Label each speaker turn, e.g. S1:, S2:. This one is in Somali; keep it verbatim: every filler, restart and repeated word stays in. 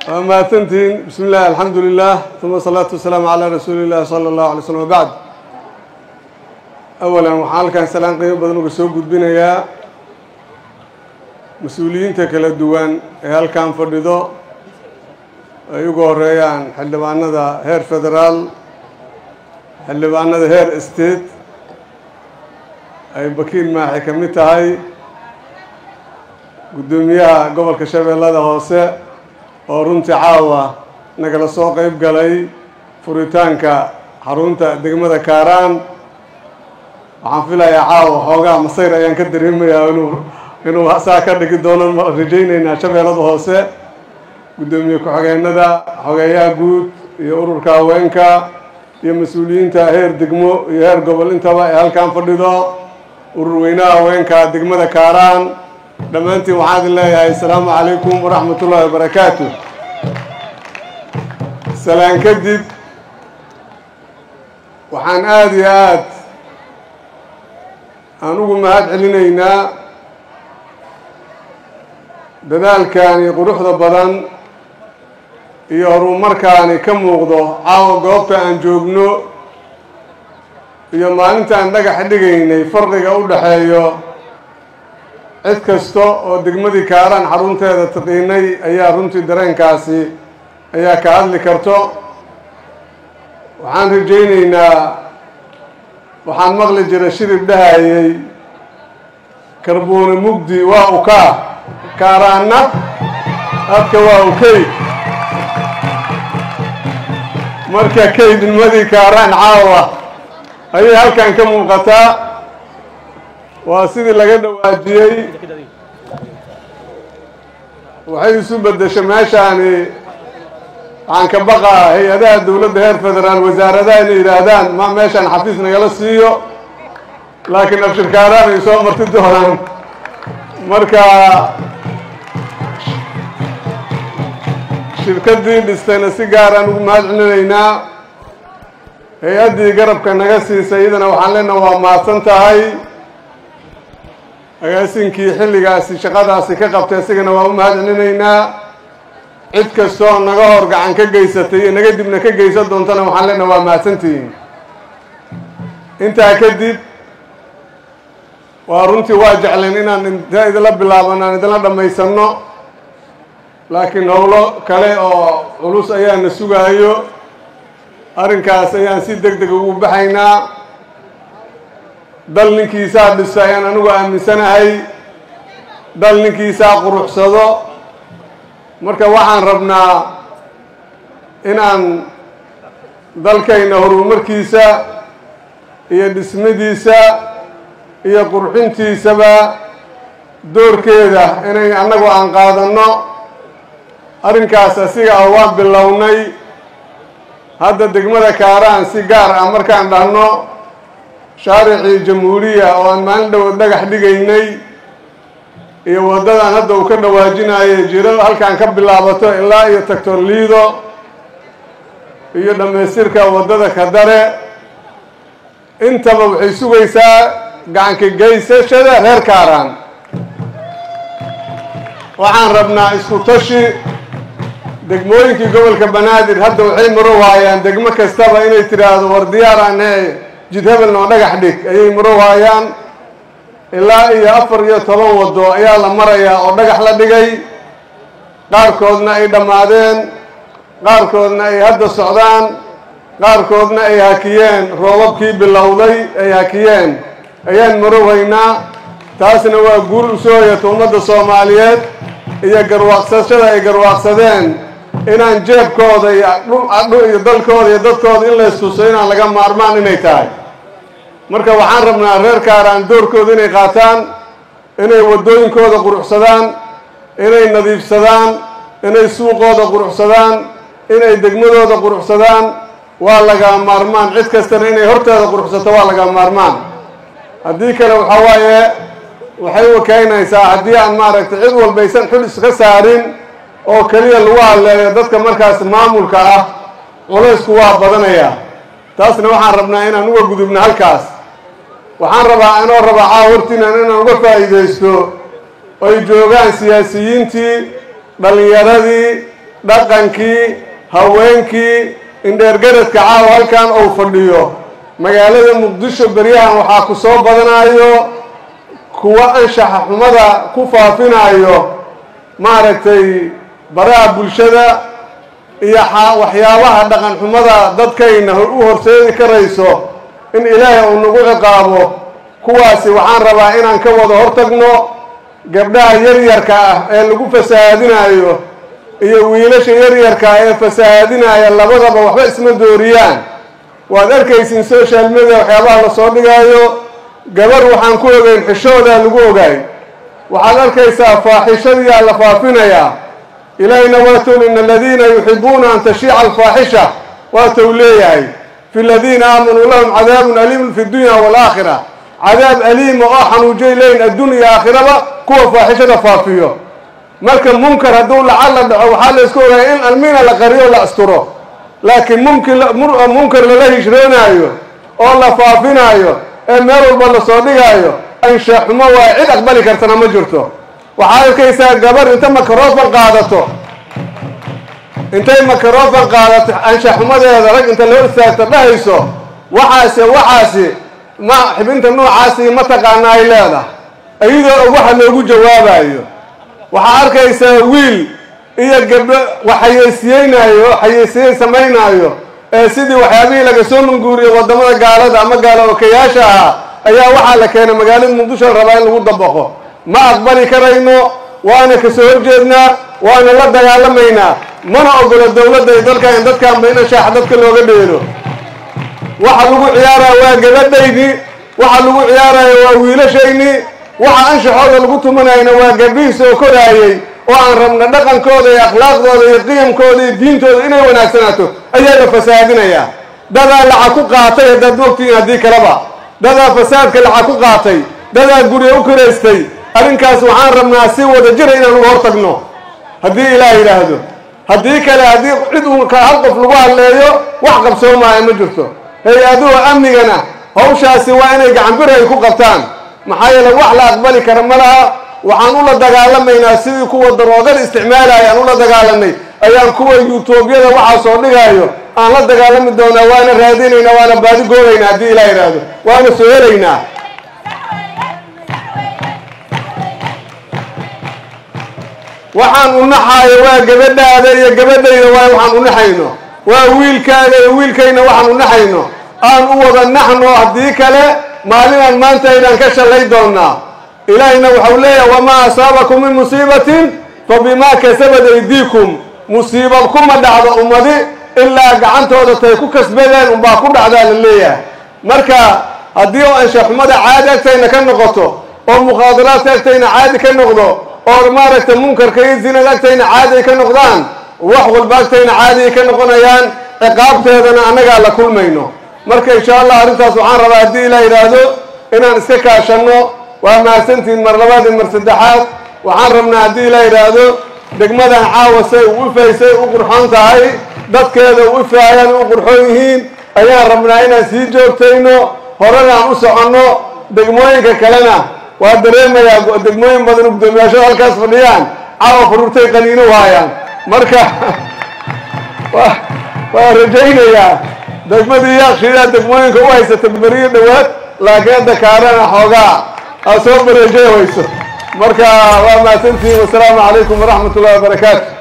S1: ما تنتين بسم الله الحمد لله ثم الصلاة والسلام على رسول الله صلى الله عليه وسلم. وبعد أولا وحال كان سلام قيم بدنو بسوق قدبنا يا مسؤولين تكلا الدوان هل كان فردو يقول ريان حل بعنا ذا هير فدرال حل بعنا ذا هير استيت أي بكير ما حكمتها هاي قدوميها قبل كشاف الله ذا هوسه ورنت عاوة نقل السوق يبقى لي فريتانك حرونت دقمة كاران وحنفلا يا عاوة حوقا مصير أيان كدرهم يا ونور إنه ساكر لك الدولة الرجين إن شبه الله هوسه قدومي كحجينا ذا حجيا جود يورور كاوينكا يمسؤولين تاهير دقمو يهير قبل انت هل كان فردو وروينا وينكا دقمة كاران لما أنت وعاد الله السلام عليكم ورحمة الله وبركاته. سلام كدب وحن آديات أنو ما هاد علينا دلال كان يقروح ضبطان يهرو مركاني كم وغضو عاو قوبتا أن جوبنو يوم أنت عندك حدقيني فرق أول حيو cid kasta oo degmadii Kaaraan xarunteeda taqiinay ayaa runtii dareenkaasi ayaa ka hadli karto. waxaan rajaynaynaa waxaan maqli jiray shirib dhahayay karboon mugdi waa u ka Kaaraanna adka waa u kay marka kaydnimadii Kaaraan caawa ayay halkan ka muuqataa واسيد اللي قد واجيي وحي يسوب الدشماش يعني عن كبقى هي أداة الدولة هير فدرال وزارة دان إيرادان ما ماشي عن حفيظنا جلسيو لكن أبشر كاران يسوى مرتد هران مركا شركة دي بستينا سيجاران وماجعنا لينا هي أدي قرب كان نغسي سيدنا وحالنا وما سنتهاي agaasinkii xilligaasi shaqadaasi ka qabtay isagana waa u mahadcelinaynaa cid kastoo naga hor gacan ka geysatay naga dibna ka geysan doontana waxaan leenahay waa mahadsantihiin. intaa kadib waa runtii waa jecleen inaan intaa idinla bilaabano aan idinla dhammaysano laakiin howlo kale oo culus ayaana sugaayo arrinkaas ayaan si degdeg ugu baxaynaa. dal ninkiisa dhisayaan anigu aaminsanahay dal ninkiisa quruxsado marka waxaan rabnaa inaan dalkayna horumarkiisa iyo dhismadiisa iyo qurxintiisaba doorkeeda inay anagu aan qaadano. arrinkaas asiga ah waan bilownay hadda degmada Kaaraan si gaar ah markaan dhahno شارعي جمهورية أو أن ما عنده دقح دقيني يوددان هذا وكنا واجنا يجرا هل كان قبل لعبته إلا يتكتر ليدو يدم يصير كوددا كدره أنت ما بحسوا جيسا قعنك جيسة شذا غير كاران وعن ربنا إسكتشي دقموين كي قبل كبنادر هذا وحين مروعيان دقمك استبا إني تراد وردياران جدهبل نودق حدك أي مروعيان إلا إيه أفر يطلون ودو أيا لمريا ودق حلا دقي قاركودنا أي دمادين قاركودنا أي هد السعودان قاركودنا أي هاكيين روضب كي باللوضي أي هاكيين أيان مروعينا تاسنا وقول سوية ومد الصوماليات إيا قرواقسة أي قرواقسدين إنان جيب كود يدل كود يدل كود إلا يستوسين على قم أرمان إنيتاي marka waxaan rabnaa reer Kaaraan doorkooda inay qaataan inay wadooyinkooda quruxsadaan inay nadiifsadaan inay suuqooda quruxsadaan inay degmadooda quruxsadaan waa laga maarmaan cid kastana inay horteeda quruxsato waa laga maarmaan haddii kale waxa waaye waxay wakaynaysaa haddii aan maaragtay cid walbaysan xil iska saarin oo kaliya lagu hadleeyo dadka markaas maamulka ah culaysku waa badanaya. taasna waxaan rabnaa inaan uga gudubno halkaas. waxaan rabaa inoo rabaa caawirtiina inaan uga faa'iideysto ay joogaan siyaasiyiintii dhalinyaradii dhaqankii haweenkii indheergaradka caawa halkan uu fadhiyo magaalada muqdisho beryahan waxaa ku soo badanayo kuwa anshaxa xumada ku faafinayo maaragtay baraha bulshada iyo waxyaabaha dhaqan xumada dadkayna u horseedi karayso in ilaahay uu nagu ciqaabo kuwaasi waxaan rabaa inaan ka wada hortagno gabdhaha yaryarka ah ee lagu fasahaadinayo iyo wiilasha yaryarka ah ee fasahaadinaya labadaba waxba isma dooriyaan waad arkaysiin social media waxyaabaha la soo dhigayo gabar waxaan ku ogeyn xishooda lagu ogaay waxaad arkaysaa faaxishadiyaa la faafinayaa ilaahayna waatuu ina aladiina yuxibuuna an tashiica alfaaxisha waatuu leeyahay fi aladiina aamanuu lahum cadaabun aliimun fi dunya waalaakhira cadaab aliima oo xanuujay leyn addunya aakhiraba kuwa faaxishada faafiyo marka munkar hadduu lacal la dhaco waxaa la isku ogaaya in almiina la qariyo la asturo laakiin mumkin munkar lala hijroonaayo oo la faafinaayo ee meel walba la soo dhigaayo anshax xumo waa cid aqbali kartana ma jirto waxaad arkaysaa gabar inta microphone qaadato intay microphone qaadato anshax xumadeeda rag inta loo istaagto dhahayso waxaasi waxaasi ma xibinta noocaasi ma taqaana ay leedahay iyadoo waxa loogu jawaabayo waxaa arkaysaa wiil iyo gabdho waxayeysiyeynaayo xayeysiye samaynayo ee sidii waxyaabihii laga soo manguuriyey wadamada gaalada ama gaalo okayaasha ah ayaa waxaa la keenay magaalada muqdisho la rabaa in lagu dabaqo ma aqbali karayno waana kasoo horjeednaa waana la dagaalamaynaa mana ogolo dowladda iyo dalka in dadkaanba in anshaxa dadka looga dheelo waxa lagu ciyaaraya waa gabadhayni waxa lagu ciyaaraya waa wiilashayni waxa anshaxooda lagu tumanayna waa gabdhihiis oo koraayay oo aan rabna dhaqankooda iyo akhlaaqdooda iyo qiyamkooda iyo diintooda inay wanaagsanaato ayaa la fasaadinayaa dadaa lacag ku qaatay haddaad moogtihiin haddii kaleba dadaa fasaadka lacag ku qaatay dadaa gurya u kiraystay arrinkaas waxaan rabnaa si wada jira inaan uga hortagno haddii ilaah yidhaahdo haddii kale haddii cid uu hal qof lagu hadleeyo wax qabsoomaya ma jirto hay-aduhu amnigana hawshaasi waa inay gacanbir ay ku qabtaan maxaa yeele wax la aqbali kara ma laha waxaan ula dagaalamaynaa sidii kuwa daroogada isticmaalaya aan ula dagaalanay ayaan kuwa yuutuubyada waxaa soo dhigaayo aan la dagaalami doonaa waana raadinaynaa waana baadi goobaynaa haddii ilaa yidhaahdo waana soo helaynaa waxaan u naxaayo waa gabadhaada iyo gabadhayda waay waxaan u naxayno waa wiilkaaga iyo wiilkayna waxaan u naxayno aan u wada naxno haddii kale maalinaan maanta aynaan ka shalay doonaa ilaahayna waxau leeyahay wamaa asaabakum min musiibatin fa bimaa kasabat aydiikum musiibad kuma dhacdo ummadi ilaa gacantooda tay ku kasbadeen unbaa ku dhacdaa la leeyahay marka haddii oo anshax xumada caadi agtayna ka noqoto oo mukhaadaraadka agtayna caadi ka noqdo oo maaragtay munkarka iyo zinada agtayna caadi ay ka noqdaan wax walba agtayna caadi ay ka noqonayaan ciqaabteedana annagaa la kulmayno marka insha allah arrintaas waxaan rabaa haddii ilaa yidhaahdo inaan iska kaashanno waa mahadsantihiin mar labaad iyo mar saddexaad waxaan rabnaa haddii ilaa yidhaahdo degmadan caawa say u ifaysay u qurxoon tahay dadkeeda u ifaayaan u qurxoon yihiin ayaan rabnaa inaan sii joogtayno horanaan u soconno degmooyinka kalena waa dareemayaa degmooyin badan guddoomiyaashada halkaas fadhiyaan caawa fururtay qaniino waayaan marka waa rajaynayaa degmadii yaaqshidaa degmooyinka u haysata beriyo dhowaad laakiin hadda kaarana xoogaa aa soo bareejay wayso marka waa mahadsantihiin wasalaamu calaykum waraxmat ullahi wabarakaatu